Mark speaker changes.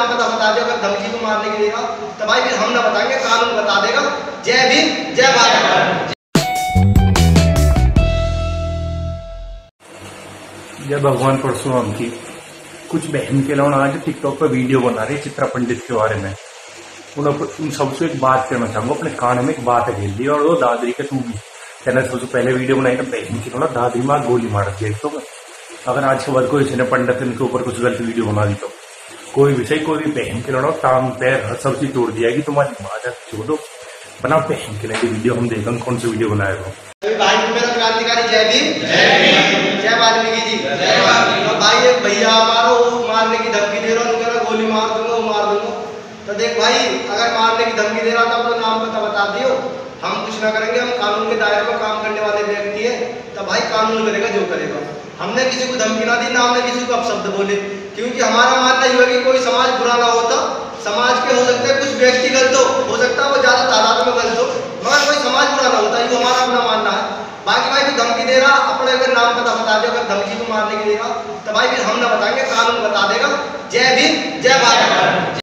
Speaker 1: नाम पता बता दे, अगर धमकी को मारने की देगा तो भाई फिर हम ना बताएंगे, कानून बता देगा। जय भीम, जय भारत।
Speaker 2: जय भगवान परशुराम की। कुछ बहन के लोग आज टिकटॉक पर वीडियो बना रहे चित्रा पंडित के बारे में। उन सबसे एक बात कहना चाहूंगा, अपने कान में एक बात खेल दी और वो दादरी के तू भी कहना। सबसे पहले वीडियो बनाई तो बहन की लोग दादरी में गोली मार दिया। तो अगर आज के बाद कोई इसने पंडित इनके ऊपर कुछ गलत वीडियो बना दी तो कोई भी सही, कोई भी बहन के लोग टांग पैर सब चीज तोड़ दिया कि तुम्हारी माँ जा छोड़ो बना बहन के लिए वीडियो। हम देखें कौन सी वीडियो बनाएगा।
Speaker 1: भाई मेरा क्रांतिकारी जय भीम, जय वाल्मीकि जी। तो भाई एक भैया हमारा वो मारने की धमकी दे रहा, कह रहा गोली मार दूंगा, वो मार दूंगा। तो देख भाई, अगर मारने की धमकी दे रहा तो अपना नाम पता बता दियो, हम कुछ ना करेंगे। हम कानून के दायरे में काम करने वाले व्यक्ति है, तो भाई कानून करेगा जो करेगा। हमने किसी को धमकी ना दी, ना हमने किसी को अपशब्द बोले, क्योंकि हमारा मानना ये है कि कोई समाज बुरा ना होता। समाज के हो सकते हैं कुछ व्यक्ति गलत हो सकता है वो ज्यादा तादाद में गलत हो, मगर कोई समाज बुरा ना होता, ये हमारा अपना मानना है। बाकी भाई तू धमकी दे रहा, अपने अगर नाम पता बता दे, अगर धमकी को मारने की देगा तो भाई फिर हम ना बताएंगे, कानून बता देगा। जय भीम, जय भारत।